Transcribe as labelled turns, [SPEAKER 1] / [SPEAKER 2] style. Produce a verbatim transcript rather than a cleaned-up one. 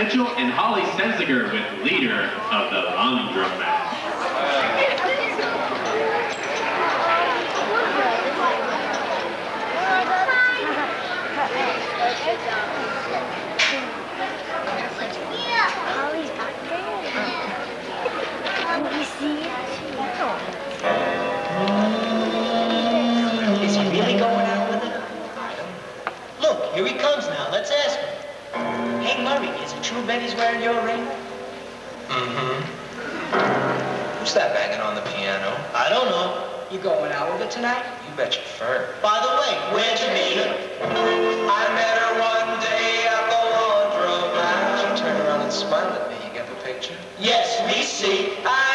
[SPEAKER 1] Mitchell and Holly Senziger with Leader of the Laundromat.
[SPEAKER 2] Is he really going out with it? I don't know. Look, here he comes now. Let's ask him. Hey, Murray, is it true Betty's wearing your ring?
[SPEAKER 3] Mm-hmm. Who's that banging on the piano?
[SPEAKER 2] I don't know.
[SPEAKER 4] You going out with her tonight?
[SPEAKER 3] You bet your fur.
[SPEAKER 2] By the way, where'd you meet her?
[SPEAKER 3] I met her one day at the laundromat. She turned around and smiled at me. You get the picture?
[SPEAKER 2] Yes, we see.
[SPEAKER 3] I